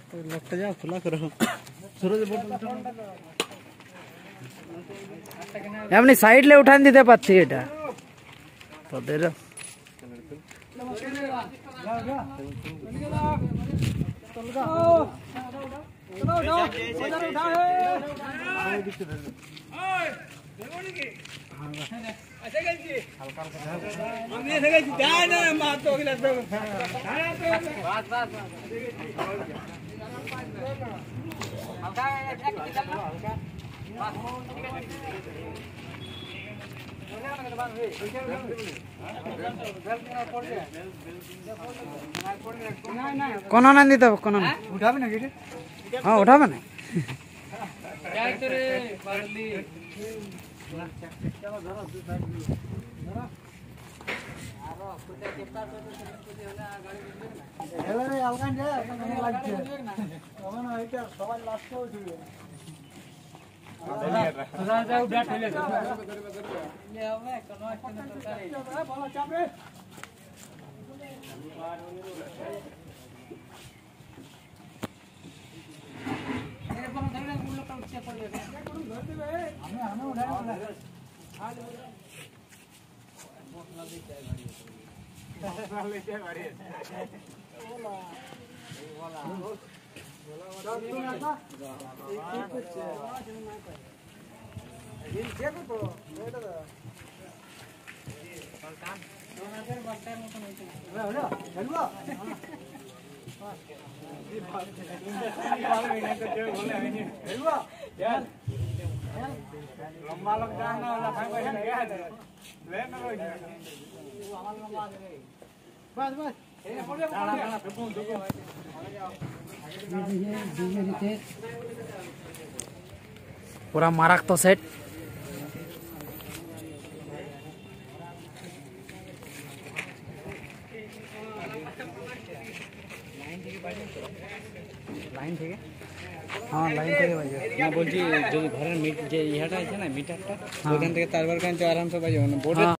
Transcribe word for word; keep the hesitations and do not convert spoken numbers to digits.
लगता जा खुला करो एमनी साइड ले उठान दीते पाচ্ছি এটা তোদের কোন না দিতে হবে কোন না উঠাবে না গেটে হ্যাঁ উঠাবে না যাই তো রে পারলি চলো ধরো দুই সাইড ধরো আর কোটা কেপটা তো যদি হলে গাড়ি দিবে না হেলে রে আলগান দে আপনাকে লাগছে তখন এইটা সবাই লাস্ট করে দিবে দাদা যাও উঠা ঠেলে দে লে হবে কোন একটা দরকার ভালো চাপে আমি আমি উঠাই না আজ বসলা দিতে গাড়ি বসলা দিতে গাড়ি ওলা ওলা ওলা ওলা এই করছে দিন চেক তো এটা দাও কালকান তোমাদের বাচ্চার মতন হইছে হলো হলো लंबा लोग जाना वाला भाई भाई गया है ले ना लो वो हमारा लंबा दे बस बस ए पड़े पड़े दुगुन दुगुन ये ये रीते पूरा मारक तो सेट লাইন থেকে হ্যাঁ লাইন থেকে বাজে না বলছি যদি ঘরের মিট যে ইহাটা আছে না মিটারটা ওখান থেকে তারপর কারণে আরামসে বাজে মানে বোর্ডে